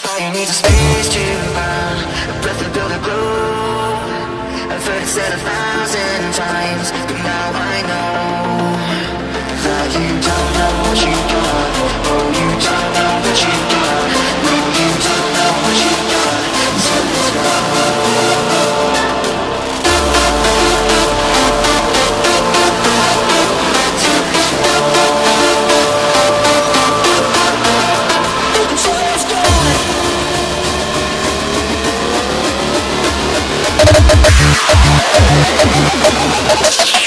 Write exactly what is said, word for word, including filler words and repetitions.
All you need is space to burn, a breath to build a glow. I've heard it said a thousand times, but now I know that you don't know what you've done. Oh, you don't know what you've done. No, you don't know what you've done. So let's go. We'll be right back.